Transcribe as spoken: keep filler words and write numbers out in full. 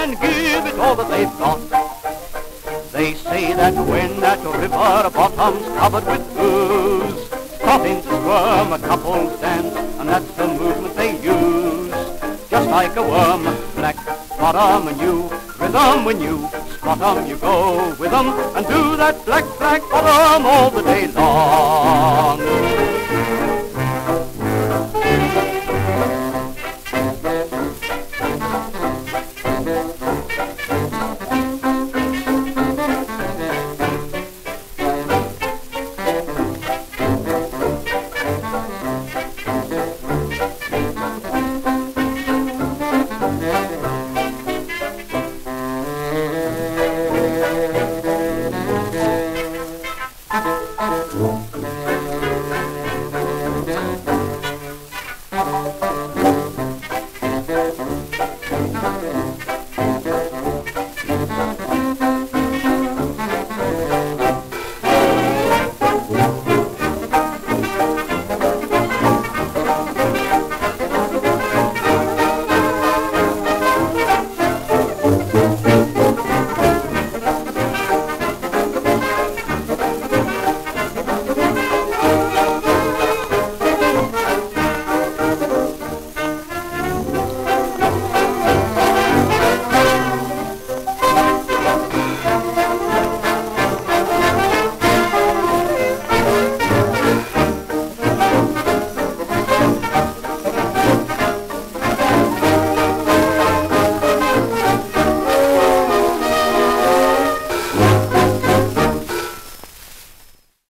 and give it all that they've got. They say that when that river bottom's covered with ooze, starting to squirm, a couple's dance, and that's the movement they use. Just like a worm, black bottom and you, rhythm when you spot 'em, you go with 'em and do that black, black bottom all the day long.